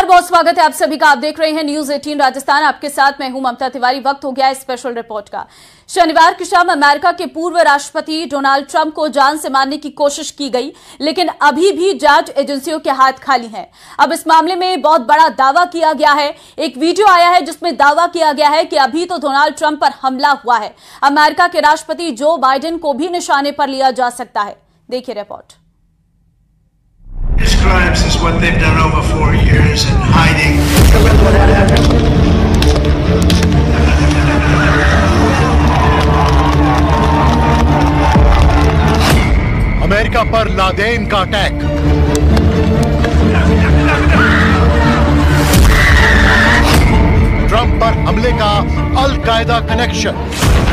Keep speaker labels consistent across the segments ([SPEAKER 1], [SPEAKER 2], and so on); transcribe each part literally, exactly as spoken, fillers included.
[SPEAKER 1] नमस्कार, बहुत स्वागत है आप सभी का। आप देख रहे हैं न्यूज अठारह राजस्थान। आपके साथ मैं हूं ममता तिवारी। वक्त हो गया है स्पेशल रिपोर्ट का। शनिवार की शाम अमेरिका के पूर्व राष्ट्रपति डोनाल्ड ट्रंप को जान से मारने की कोशिश की गई, लेकिन अभी भी जांच एजेंसियों के हाथ खाली हैं। अब इस मामले में बहुत बड़ा दावा किया गया है। एक वीडियो आया है जिसमें दावा किया गया है कि अभी तो डोनाल्ड ट्रंप पर हमला हुआ है। अमेरिका के राष्ट्रपति जो बाइडेन को भी निशाने पर लिया जा सकता है। देखिए report.
[SPEAKER 2] His crimes is what they've done over four years in hiding.
[SPEAKER 3] America पर लादेन का अटैक। ट्रंप पर हमले का अल कायदा कनेक्शन।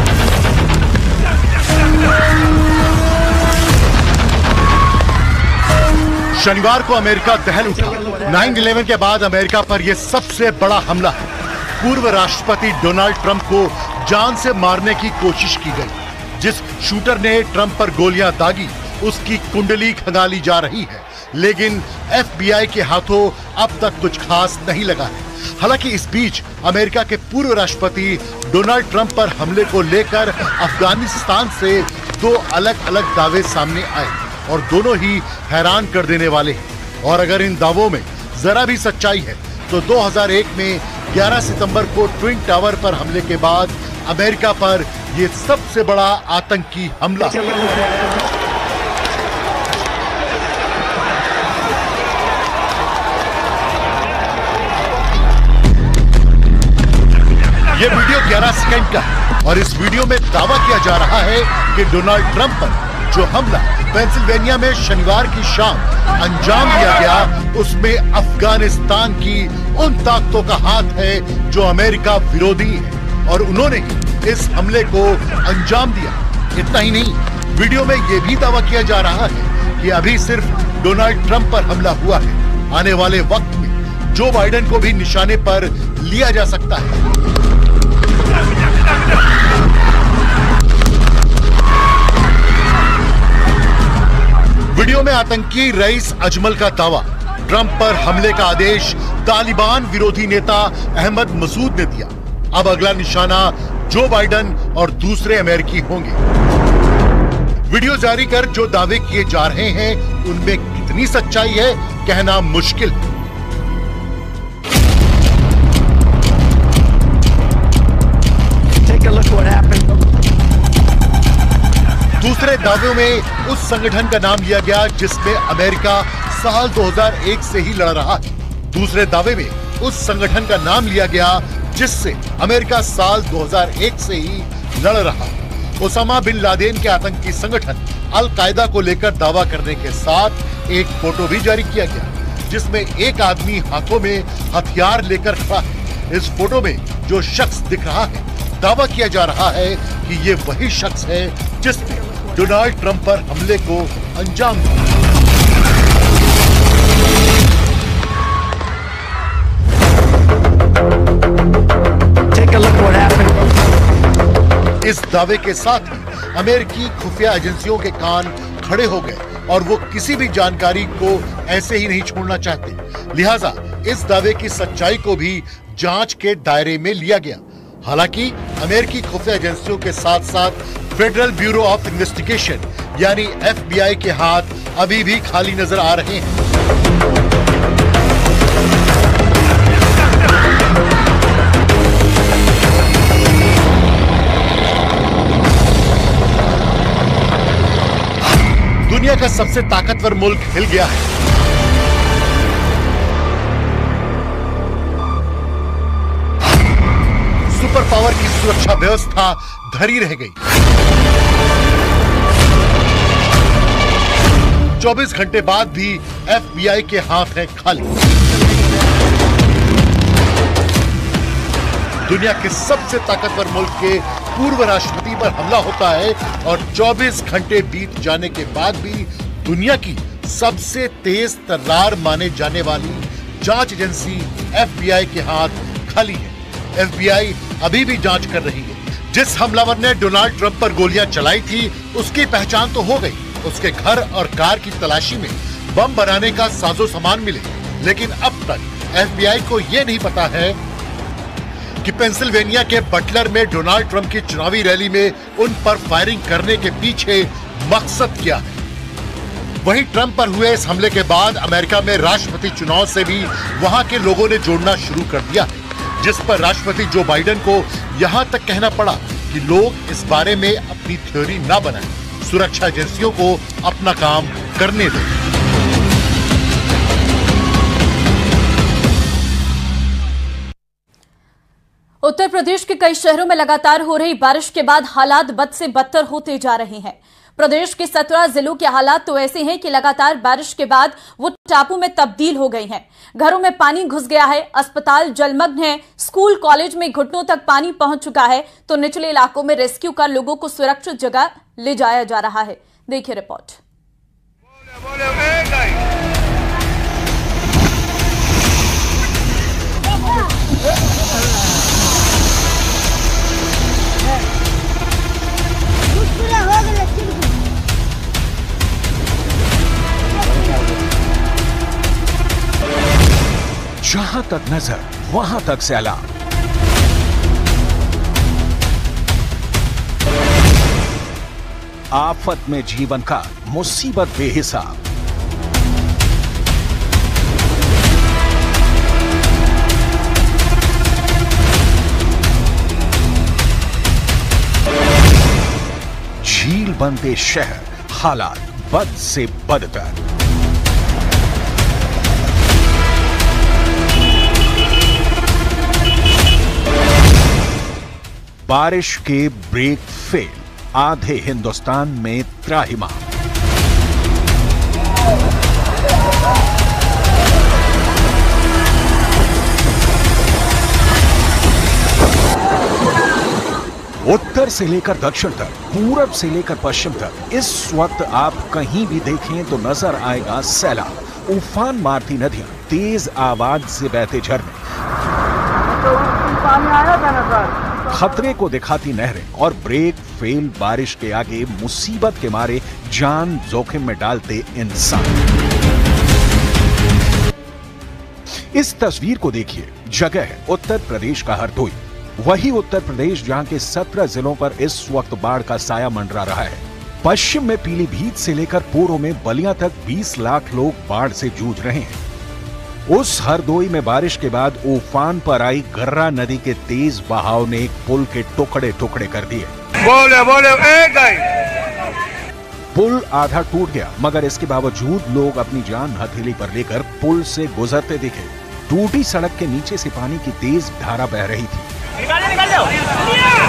[SPEAKER 3] शनिवार को अमेरिका दहल उठा। नाइन इलेवन के बाद अमेरिका पर यह सबसे बड़ा हमला है। पूर्व राष्ट्रपति डोनाल्ड ट्रंप को जान से मारने की कोशिश की गई। जिस शूटर ने ट्रंप पर गोलियां दागी उसकी कुंडली खंगाली जा रही है, लेकिन एफबीआई के हाथों अब तक कुछ खास नहीं लगा है। हालांकि इस बीच अमेरिका के पूर्व राष्ट्रपति डोनाल्ड ट्रंप पर हमले को लेकर अफगानिस्तान से दो अलग अलग दावे सामने आए और दोनों ही हैरान कर देने वाले हैं। और अगर इन दावों में जरा भी सच्चाई है तो दो हज़ार एक में ग्यारह सितंबर को ट्विन टावर पर हमले के बाद अमेरिका पर यह सबसे बड़ा आतंकी हमला। यह वीडियो ग्यारह सेकंड का है और इस वीडियो में दावा किया जा रहा है कि डोनाल्ड ट्रंप पर जो हमला पेंसिल्वेनिया में शनिवार की शाम अंजाम दिया गया, उसमें अफगानिस्तान की उन ताकतों का हाथ है जो अमेरिका विरोधी है और उन्होंने ही इस हमले को अंजाम दिया। इतना ही नहीं, वीडियो में यह भी दावा किया जा रहा है कि अभी सिर्फ डोनाल्ड ट्रंप पर हमला हुआ है, आने वाले वक्त में जो बाइडेन को भी निशाने पर लिया जा सकता है। वीडियो में आतंकी रईस अजमल का दावा, ट्रंप पर हमले का आदेश तालिबान विरोधी नेता अहमद मसूद ने दिया। अब अगला निशाना जो बाइडेन और दूसरे अमेरिकी होंगे। वीडियो जारी कर जो दावे किए जा रहे हैं उनमें कितनी सच्चाई है कहना मुश्किल है। दूसरे दावों में उस संगठन का नाम लिया गया जिसमें अमेरिका साल दो हज़ार एक से ही लड़ रहा है। दूसरे दावे में उस संगठन का नाम लिया गया जिससे अमेरिका साल दो हज़ार एक से ही लड़ रहा है। ओसामा बिन लादेन के आतंकी संगठन अल कायदा को लेकर दावा करने के साथ एक फोटो भी जारी किया गया जिसमें एक आदमी हाथों में हथियार लेकर खड़ा है। इस फोटो में जो शख्स दिख रहा है, दावा किया जा रहा है कि ये वही शख्स है जिसने डोनाल्ड ट्रंप पर हमले को अंजाम दिया। इस दावे के साथ ही अमेरिकी खुफिया एजेंसियों के कान खड़े हो गए और वो किसी भी जानकारी को ऐसे ही नहीं छोड़ना चाहते। लिहाजा इस दावे की सच्चाई को भी जांच के दायरे में लिया गया। हालांकि अमेरिकी खुफिया एजेंसियों के साथ साथ फेडरल ब्यूरो ऑफ इन्वेस्टिगेशन यानी एफबीआई के हाथ अभी भी खाली नजर आ रहे हैं। दुनिया का सबसे ताकतवर मुल्क हिल गया है। सुपर पावर की सुरक्षा व्यवस्था धरी रह गई। चौबीस घंटे बाद भी एफबीआई के हाथ हैं खाली। दुनिया के सबसे ताकतवर मुल्क के पूर्व राष्ट्रपति पर हमला होता है और चौबीस घंटे बीत जाने के बाद भी दुनिया की सबसे तेज तर्रार माने जाने वाली जांच एजेंसी एफबीआई के हाथ खाली है। एफबीआई अभी भी जांच कर रही है। जिस हमलावर ने डोनाल्ड ट्रंप पर गोलियां चलाई थी उसकी पहचान तो हो गई। उसके घर और कार की तलाशी में बम बनाने का साजो सामान मिले, लेकिन अब तक एफबीआई को यह नहीं पता है कि पेंसिल्वेनिया के बटलर में डोनाल्ड ट्रंप की चुनावी रैली में उन पर फायरिंग करने के पीछे मकसद क्या है। वहीं ट्रंप पर हुए इस हमले के बाद अमेरिका में राष्ट्रपति चुनाव से भी वहां के लोगों ने जोड़ना शुरू कर दिया, जिस पर राष्ट्रपति जो बाइडेन को यहां तक कहना पड़ा कि लोग इस बारे में अपनी थ्योरी ना बनाएं, सुरक्षा एजेंसियों को अपना काम करने दें।
[SPEAKER 1] उत्तर प्रदेश के कई शहरों में लगातार हो रही बारिश के बाद हालात बद से बदतर होते जा रहे हैं। प्रदेश के सत्रह जिलों के हालात तो ऐसे हैं कि लगातार बारिश के बाद वो टापू में तब्दील हो गई हैं। घरों में पानी घुस गया है, अस्पताल जलमग्न है, स्कूल कॉलेज में घुटनों तक पानी पहुंच चुका है, तो निचले इलाकों में रेस्क्यू कर लोगों को सुरक्षित जगह ले जाया जा रहा है। देखिए रिपोर्ट।
[SPEAKER 4] जहां तक नजर वहां तक सैलाब। आफत में जीवन का मुसीबत बेहिसाब। झील बनते शहर, हालात बद से बदतर। बारिश के ब्रेक फेल, आधे हिंदुस्तान में त्राहिमाम। उत्तर से लेकर दक्षिण तक, पूरब से लेकर पश्चिम तक इस वक्त आप कहीं भी देखें तो नजर आएगा सैलाब। उफान मारती नदियां, तेज आवाज से बहते झरने, खतरे को दिखाती नहरें और ब्रेक फेल बारिश के आगे मुसीबत के मारे जान जोखिम में डालते इंसान। इस तस्वीर को देखिए, जगह है उत्तर प्रदेश का हरदोई। वही उत्तर प्रदेश जहां के सत्रह जिलों पर इस वक्त बाढ़ का साया मंडरा रहा है। पश्चिम में पीलीभीत से लेकर पूर्व में बलिया तक बीस लाख लोग बाढ़ से जूझ रहे हैं। उस हरदोई में बारिश के बाद उफान पर आई गर्रा नदी के तेज बहाव ने एक पुल के टुकड़े टुकड़े कर दिए। बोले बोले ए गई। पुल आधा टूट गया, मगर इसके बावजूद लोग अपनी जान हथेली पर लेकर पुल से गुजरते दिखे। टूटी सड़क के नीचे से पानी की तेज धारा बह रही थी निकाले, निकाले।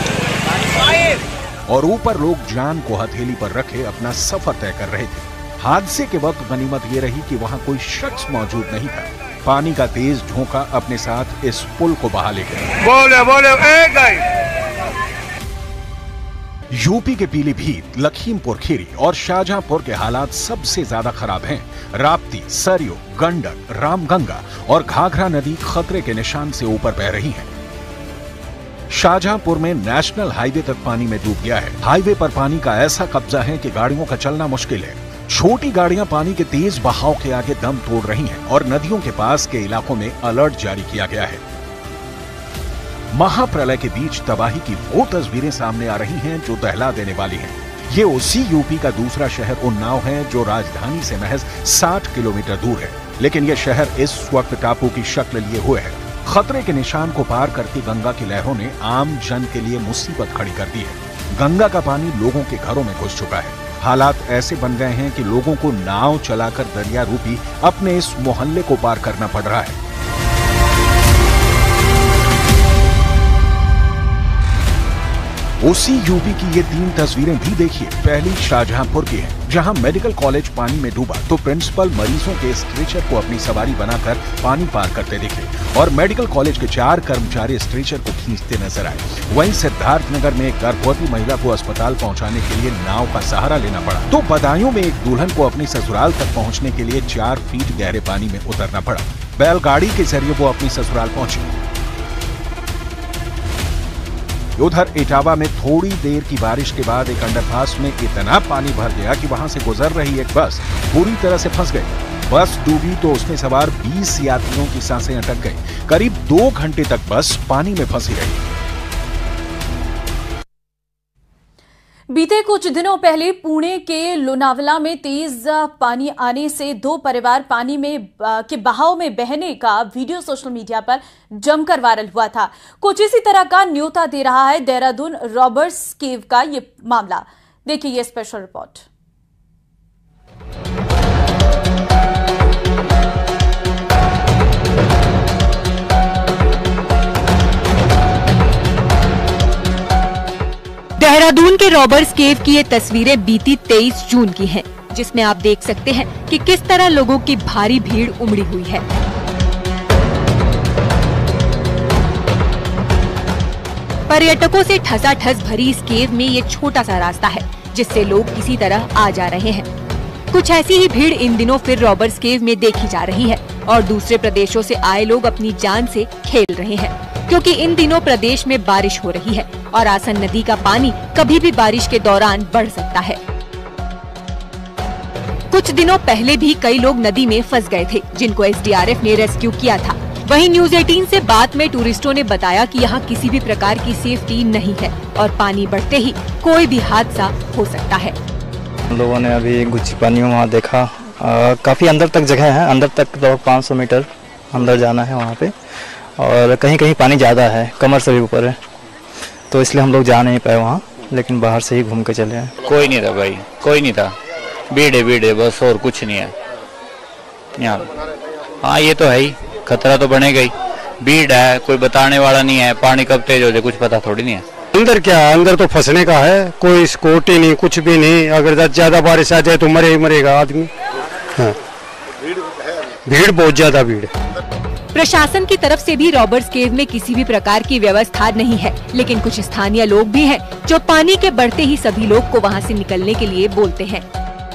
[SPEAKER 4] और ऊपर लोग जान को हथेली पर रखे अपना सफर तय कर रहे थे। हादसे के वक्त गनीमत ये रही कि वहां कोई शख्स मौजूद नहीं था। पानी का तेज झोंका अपने साथ इस पुल को बहा ले गया। बोले बोले ए गई। यूपी के पीलीभीत, लखीमपुर खीरी और शाहजहांपुर के हालात सबसे ज्यादा खराब हैं। राप्ती, सरयू, गंडक, रामगंगा और घाघरा नदी खतरे के निशान से ऊपर बह रही हैं। शाहजहांपुर में नेशनल हाईवे तक पानी में डूब गया है। हाईवे पर पानी का ऐसा कब्जा है कि गाड़ियों का चलना मुश्किल है। छोटी गाड़ियां पानी के तेज बहाव के आगे दम तोड़ रही हैं और नदियों के पास के इलाकों में अलर्ट जारी किया गया है। महाप्रलय के बीच तबाही की वो तस्वीरें सामने आ रही हैं जो दहला देने वाली हैं। ये उसी यूपी का दूसरा शहर उन्नाव है जो राजधानी से महज साठ किलोमीटर दूर है, लेकिन यह शहर इस वक्त टापू की शक्ल लिए हुए है। खतरे के निशान को पार करती गंगा की लहरों ने आम जन के लिए मुसीबत खड़ी कर दी है। गंगा का पानी लोगों के घरों में घुस चुका है। हालात ऐसे बन गए हैं कि लोगों को नाव चलाकर दरिया रूपी अपने इस मोहल्ले को पार करना पड़ रहा है। उसी यूपी की ये तीन तस्वीरें भी देखिए। पहली शाहजहांपुर की है, जहां मेडिकल कॉलेज पानी में डूबा तो प्रिंसिपल मरीजों के स्ट्रेचर को अपनी सवारी बनाकर पानी पार करते दिखे और मेडिकल कॉलेज के चार कर्मचारी स्ट्रेचर को खींचते नजर आए। वहीं सिद्धार्थनगर में एक गर्भवती महिला को अस्पताल पहुंचाने के लिए नाव का सहारा लेना पड़ा, तो बदायूं में एक दुल्हन को अपनी ससुराल तक पहुंचने के लिए चार फीट गहरे पानी में उतरना पड़ा। बैलगाड़ी के जरिए वो अपनी ससुराल पहुंची। उधर इटावा में थोड़ी देर की बारिश के बाद एक अंडरपास में इतना पानी भर गया कि वहां से गुजर रही एक बस पूरी तरह से फंस गई। बस डूबी तो उसमें सवार बीस यात्रियों की सांसें अटक गई। करीब दो घंटे तक बस पानी में फंसी रही।
[SPEAKER 1] बीते कुछ दिनों पहले पुणे के लोनावला में तेज पानी आने से दो परिवार पानी में के बहाव में बहने का वीडियो सोशल मीडिया पर जमकर वायरल हुआ था। कुछ इसी तरह का न्योता दे रहा है देहरादून रॉबर्ट्स केव का ये मामला। देखिए ये स्पेशल रिपोर्ट।
[SPEAKER 5] देहरादून के रॉबर्ट्स केव की ये तस्वीरें बीती तेईस जून की हैं, जिसमें आप देख सकते हैं कि किस तरह लोगों की भारी भीड़ उमड़ी हुई है। पर्यटकों से ठसाठस भरी इस केव में ये छोटा सा रास्ता है, जिससे लोग किसी तरह आ जा रहे हैं। कुछ ऐसी ही भीड़ इन दिनों फिर रॉबर्ट्स केव में देखी जा रही है और दूसरे प्रदेशों से आए लोग अपनी जान से खेल रहे हैं, क्योंकि इन दिनों प्रदेश में बारिश हो रही है और आसन नदी का पानी कभी भी बारिश के दौरान बढ़ सकता है। कुछ दिनों पहले भी कई लोग नदी में फंस गए थे, जिनको एस डी आर एफ ने रेस्क्यू किया था। वहीं न्यूज़ अठारह से बात में टूरिस्टों ने बताया कि यहाँ किसी भी प्रकार की सेफ्टी नहीं है और पानी बढ़ते ही कोई भी हादसा हो सकता है।
[SPEAKER 6] हम लोगों ने अभी गुच्ची पानी में वहाँ देखा, आ, काफी अंदर तक जगह है, अंदर तक लगभग पाँच सौ मीटर अंदर जाना है वहाँ पे, और कहीं कहीं पानी ज़्यादा है, कमर से भी ऊपर है, तो इसलिए हम लोग जा नहीं पाए वहाँ, लेकिन बाहर से ही घूम के चले हैं।
[SPEAKER 7] कोई नहीं था भाई, कोई नहीं था, भीड़ है भीड़ है बस, और कुछ नहीं है यहाँ। हाँ ये तो है ही, खतरा तो बनेगा ही, भीड़ है, कोई बताने वाला नहीं है, पानी कब तेज हो जाए कुछ पता थोड़ी नहीं है।
[SPEAKER 8] अंदर क्या है, अंदर तो फंसने का है, कोई सिक्योरिटी नहीं, कुछ भी नहीं। अगर ज्यादा बारिश आ जाए तो मरे ही मरेगा आदमी। हाँ। भीड़ बहुत ज्यादा भीड़ है।
[SPEAKER 5] प्रशासन की तरफ से भी रॉबर्ट्स केव में किसी भी प्रकार की व्यवस्था नहीं है, लेकिन कुछ स्थानीय लोग भी हैं जो पानी के बढ़ते ही सभी लोग को वहां से निकलने के लिए बोलते हैं।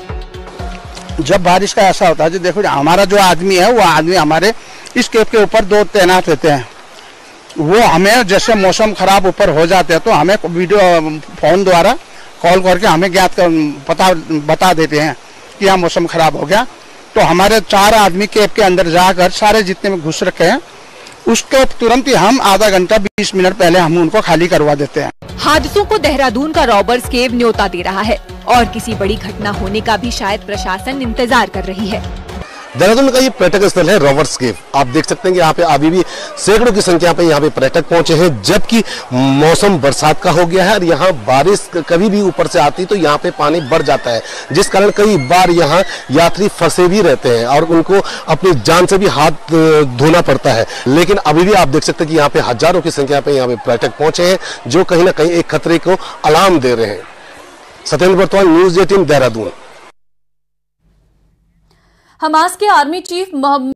[SPEAKER 9] जब बारिश का ऐसा होता है, जो देखो हमारा जो आदमी है वो आदमी हमारे इस केव के ऊपर दो तैनात रहते हैं, वो हमें जैसे मौसम खराब ऊपर हो जाते हैं तो हमें वीडियो फोन द्वारा कॉल करके हमें ज्ञात कर पता बता देते हैं कि यहाँ मौसम खराब हो गया। तो हमारे चार आदमी केव के अंदर जाकर सारे जितने में घुस रखे हैं उसके तुरंत ही हम आधा घंटा बीस मिनट पहले हम उनको खाली करवा देते हैं।
[SPEAKER 5] हादसों को देहरादून का रॉबर्ट्स केव न्योता दे रहा है और किसी बड़ी घटना होने का भी शायद प्रशासन इंतजार कर रही है।
[SPEAKER 10] देहरादून का ये पर्यटक स्थल है रॉबर्ट्स केव। आप देख सकते हैं कि यहाँ पे अभी भी सैकड़ों की संख्या पे यहाँ पे पर्यटक पहुंचे हैं, जबकि मौसम बरसात का हो गया है और यहाँ बारिश कभी भी ऊपर से आती तो यहाँ पे पानी बढ़ जाता है, जिस कारण कई बार यहाँ यात्री फंसे भी रहते हैं और उनको अपनी जान से भी हाथ धोना पड़ता है। लेकिन अभी भी आप देख सकते हैं कि यहाँ पे हजारों की संख्या पे यहाँ पे पर्यटक पहुंचे हैं, जो कहीं ना कहीं एक खतरे को अलार्म दे रहे हैं। सत्येंद्र बर्तवान, न्यूज़ अठारह देहरादून।
[SPEAKER 1] हमास के आर्मी चीफ मोहम्मद